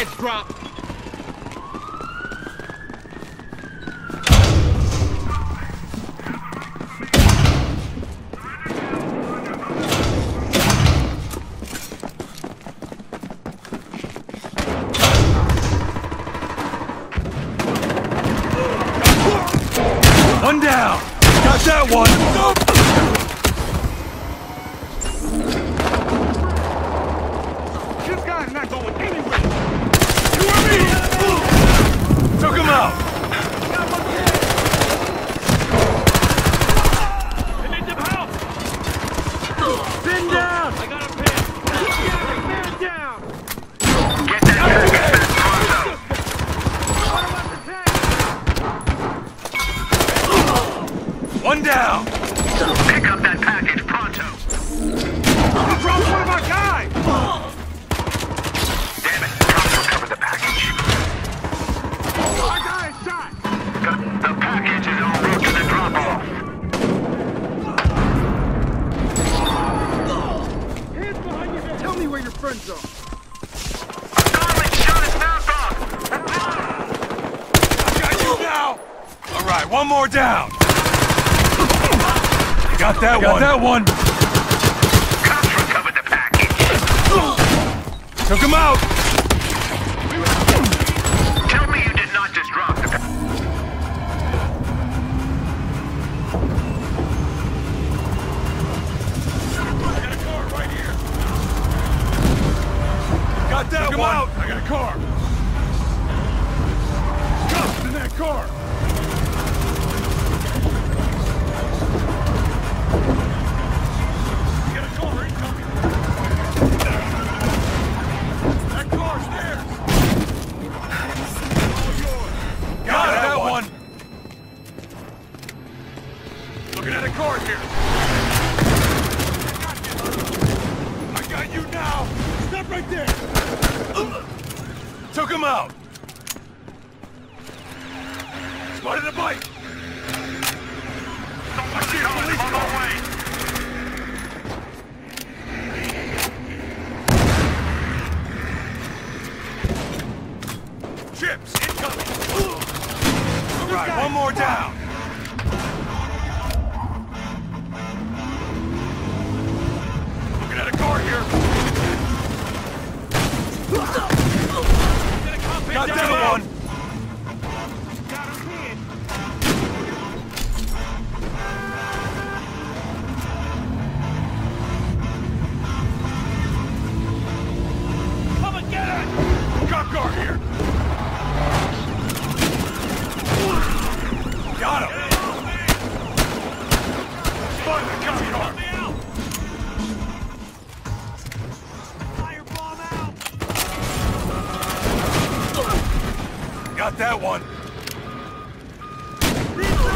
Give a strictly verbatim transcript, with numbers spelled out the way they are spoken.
Package drop! One down! Got that one! This guy's not going anywhere! You and me! Took him out! I need some help! Pin down! I got a pin! Man down! Get that package pronto! One down! Pick up that package pronto! You dropped one of my guys! Damn it, pronto cover the package. My guy is shot! The, the package is en route to the drop-off. Hands behind your head! Tell me where your friends are! Darling shot his mouth off! I got you now! Alright, one more down! Got that Got one! Got that one! Cops recovered the package. Took him out! Tell me you did not just drop the package. I got a car right here! Got that Took one! Out. I got a car! Cops in that car! Looking at a car here. I got you now. Stop right there. Took him out. Spotted a bike. I see a police On car. the way. Chips incoming. All right, one more down. Got a car here. Got that one. Got him pinned! Come and get it! Cop car here. Got him. Find the cop car. Got that one.